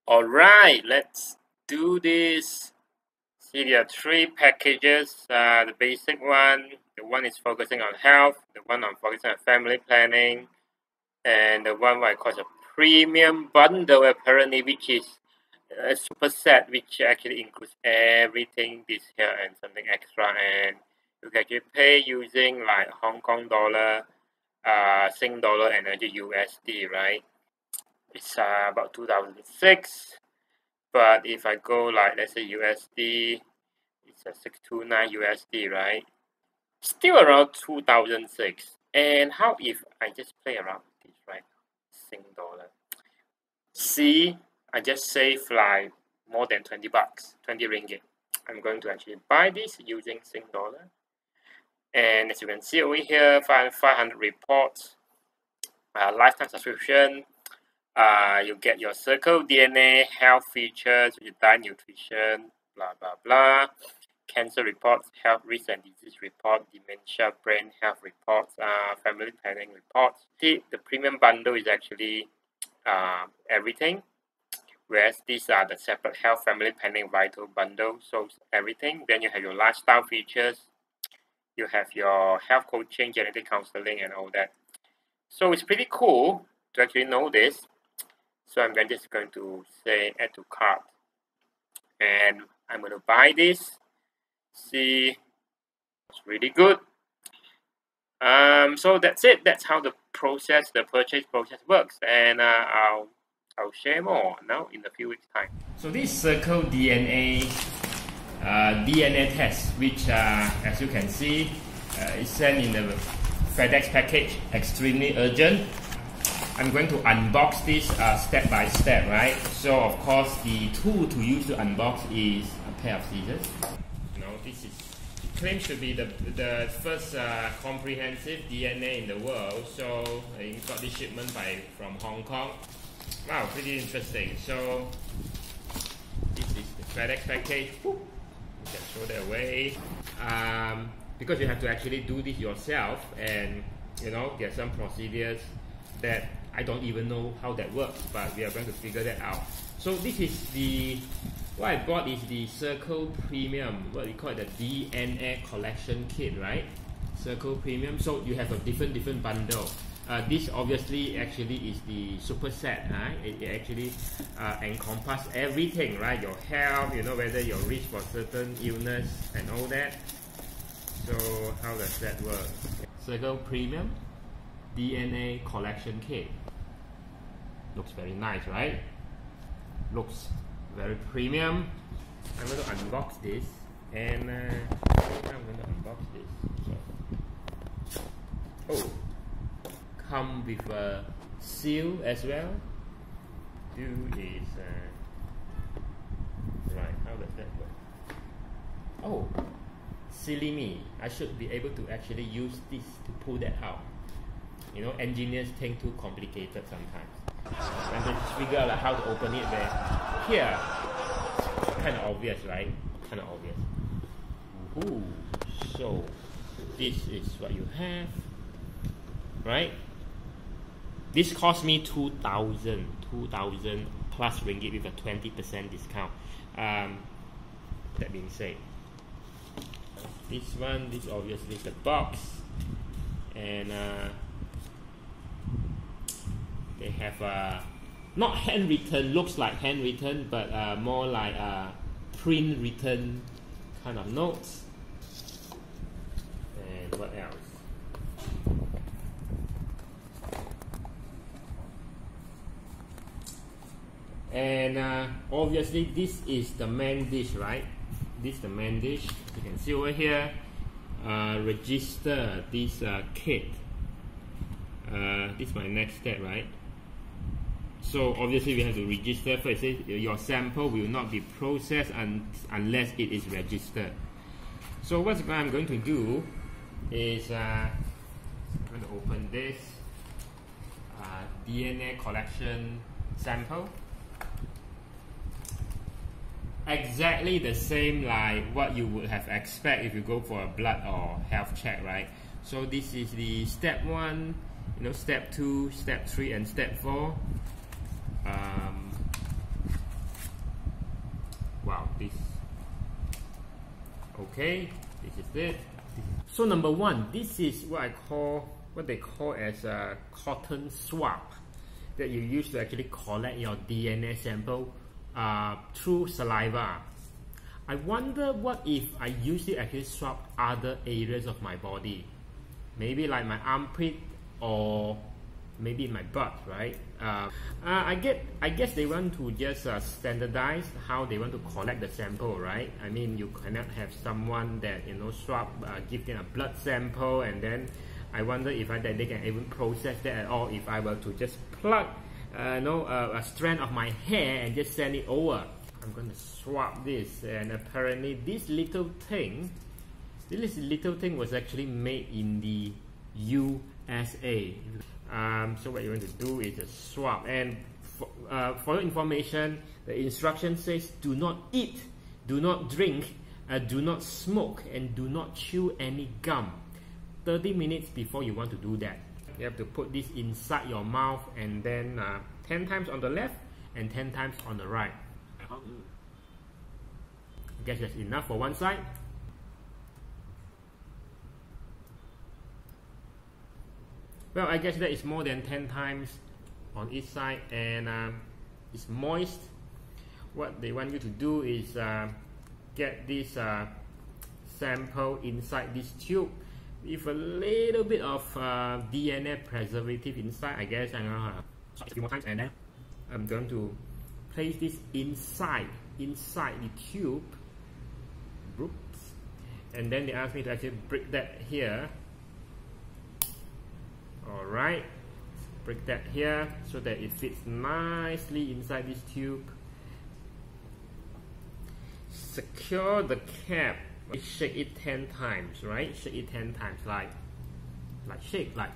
Alright, let's do this. See, there are three packages. The basic one, the one is focusing on health, the one I'm focusing on family planning, and the one what I call a premium bundle apparently, which is a superset, which actually includes everything this here and something extra, and you can actually pay using like Hong Kong dollar, Sing dollar, and USD, right? It's about 2006. But if I go like, let's say USD, it's a 629 USD, right? Still around 2006. And how if I just play around with this, right? Sing dollar. See, I just saved like more than 20 bucks, 20 ringgit. I'm going to actually buy this using Sing dollar. And as you can see over here, 500 reports, lifetime subscription. You get your circle DNA, health features, your diet nutrition, blah blah blah, cancer reports, health risk and disease report, dementia, brain health reports, family planning reports. See, the premium bundle is actually everything, whereas these are the separate health, family planning, vital bundle. So everything. Then you have your lifestyle features, you have your health coaching, genetic counseling, and all that. So it's pretty cool to actually know this. So I'm just going to say add to cart, and I'm going to buy this. See, it's really good. So that's it. That's how the purchase process works, and I'll share more now in a few weeks' time. So this circle DNA DNA test, which as you can see, is sent in the FedEx package, extremely urgent. I'm going to unbox this step by step, right? So of course the tool to use to unbox is a pair of scissors. You know, this claims to be the first comprehensive DNA in the world. So I got this shipment from Hong Kong. Wow, pretty interesting. So this is the FedEx package. You can throw that away. Because you have to actually do this yourself, and you know, there are some procedures that I don't even know how that works, but we are going to figure that out. So this is what I bought is the Circle Premium, what we call it, the DNA collection kit, right? Circle Premium. So you have a different bundle. This obviously actually is the superset, right? It actually encompasses everything, right? Your health, you know, whether you're rich for certain illness and all that. So how does that work? Circle Premium DNA collection kit. Looks very nice, right? Looks very premium. I'm going to unbox this, and I'm going to unbox this. So, oh, come with a seal as well. Right? How does that work? Oh, silly me! I should be able to actually use this to pull that out. You know, engineers think too complicated sometimes. And they just figure out like how to open it there. Here, kind of obvious, right? Kind of obvious. Ooh, so this is what you have, right? This cost me 2,000 plus ringgit with a 20% discount. That being said, this obviously is the box, and they have not handwritten, looks like handwritten, but more like print written kind of notes. And what else? And obviously this is the main dish, right? This is the main dish. You can see over here, register this kit. This is my next step, right? So obviously we have to register first. It says your sample will not be processed unless it is registered. So what I'm going to do is I'm going to open this DNA collection sample. Exactly the same like what you would have expect if you go for a blood or health check, right? So this is the step 1, you know, step 2, step 3, and step 4. Okay, this is it. So number one, this is what they call as a cotton swab that you use to actually collect your DNA sample through saliva. I wonder what if I use it actually swab other areas of my body, maybe like my armpit or maybe my butt, right? I guess they want to just standardize how they want to collect the sample, right? I mean, you cannot have someone that swab, give them a blood sample, and then I wonder if that they can even process that at all. If I were to just plug, a strand of my hair and just send it over, I'm going to swab this, and apparently this little thing was actually made in the USA. So what you want to do is just swab, and for your information, the instruction says do not eat, do not drink, do not smoke, and do not chew any gum 30 minutes before you want to do that. You have to put this inside your mouth, and then 10 times on the left and 10 times on the right. I guess that's enough for one side. Well, I guess that is more than 10 times on each side, and it's moist. What they want you to do is get this sample inside this tube with a little bit of DNA preservative inside. I guess I'm gonna a few more times, and then I'm going to place this inside the tube. Oops. And then they ask me to actually break that here. Alright, break that here so that it fits nicely inside this tube. Secure the cap. Shake it 10 times, right? Shake it 10 times, like shake, like.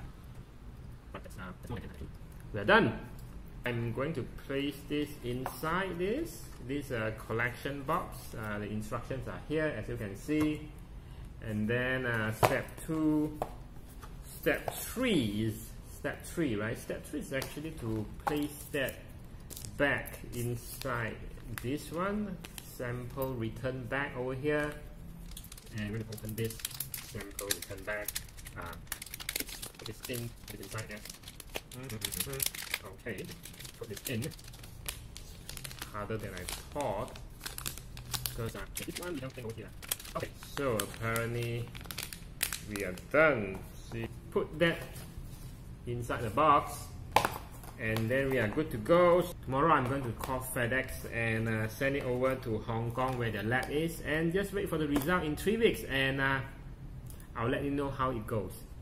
We're done. I'm going to place this inside this collection box. The instructions are here, as you can see. And then step 2. Step 3 is step 3, right? Step 3 is actually to place that back inside this one. Sample return back over here. And we're going to open this sample return back. Put this in, put it inside there. Okay, put this in. It's harder than I thought, because this one we don't think over here. Okay, so apparently we are done. See, put that inside the box, and then we are good to go. Tomorrow I'm going to call FedEx and send it over to Hong Kong where the lab is, and just wait for the result in 3 weeks, and I'll let you know how it goes.